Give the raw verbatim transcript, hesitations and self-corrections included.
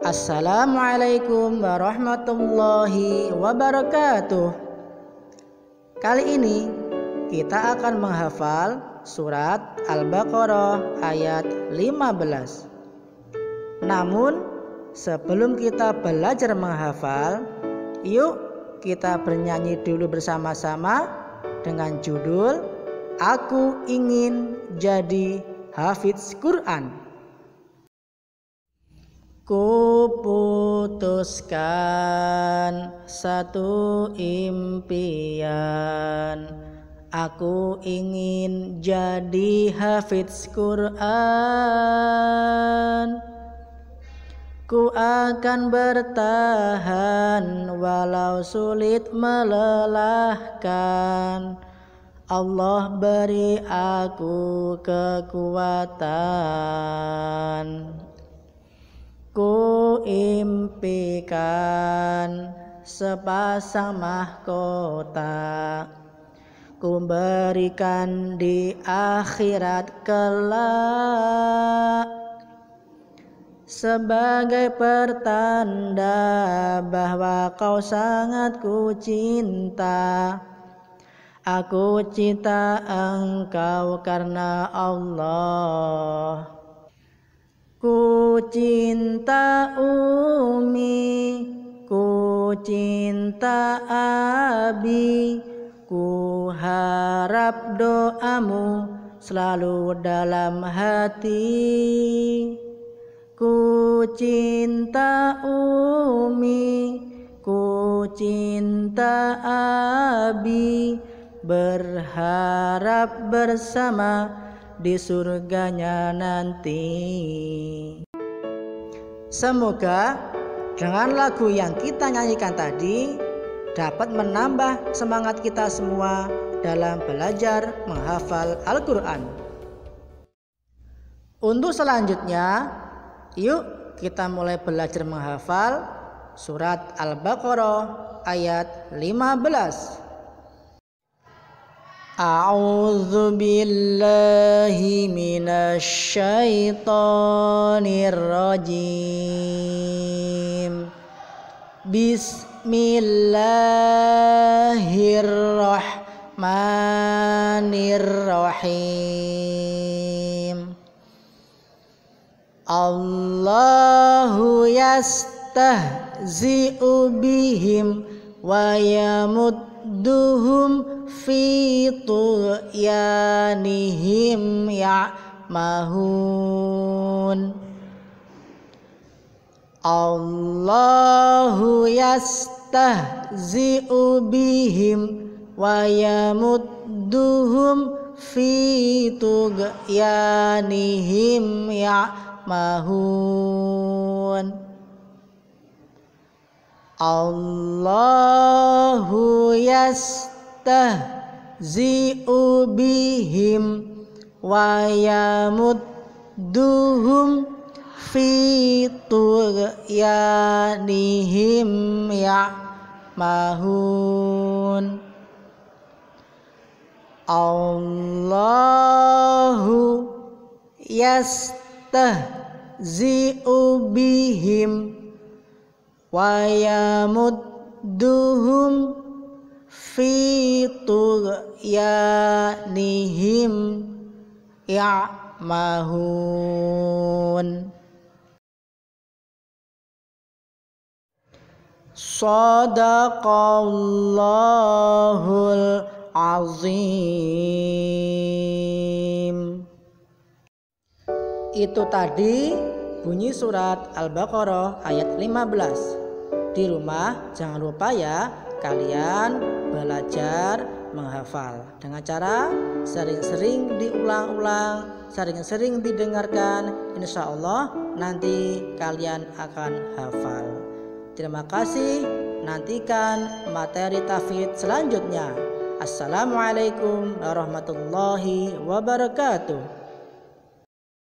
Assalamualaikum warahmatullahi wabarakatuh. Kali ini kita akan menghafal surat Al-Baqarah ayat lima belas. Namun sebelum kita belajar menghafal, yuk kita bernyanyi dulu bersama-sama dengan judul Aku Ingin Jadi Hafidz Quran. Kuputuskan satu impian, aku ingin jadi hafidz Quran. Ku akan bertahan walau sulit melelahkan. Allah beri aku kekuatan. Ku impikan sepasang mahkota, ku berikan di akhirat kelak, sebagai pertanda bahwa kau sangat ku cinta. Aku cinta engkau karena Allah. Ku cinta Umi, ku cinta Abi, ku harap doamu selalu dalam hati. Ku cinta Umi, ku cinta Abi, berharap bersama di surganya nanti. Semoga dengan lagu yang kita nyanyikan tadi dapat menambah semangat kita semua dalam belajar menghafal Al-Quran. Untuk selanjutnya, yuk kita mulai belajar menghafal surat Al-Baqarah ayat lima belas. A'udzu billahi minasy syaithanir rajim. Bismillahirrahmanirrahim. Allahu yastahzi'u bihim wa yamudduhum fi tughyanihim ya'mahun. Allahu yastahzi'u bihim wa yamudduhum fi tughyanihim ya'mahun. Allahu yastahzi'u bihim wa yamudduhum fi tughyanihim ya'mahun. Allahu yastahzi'u bihim wa yamudduhum fi tughyanihim ya'mahun. Shadaqallahul azim. Itu tadi bunyi surat Al-Baqarah ayat lima belas. Di rumah jangan lupa ya kalian belajar menghafal dengan cara sering-sering diulang-ulang, sering-sering didengarkan. Insya Allah nanti kalian akan hafal. Terima kasih. Nantikan materi tahfidz selanjutnya. Assalamualaikum warahmatullahi wabarakatuh.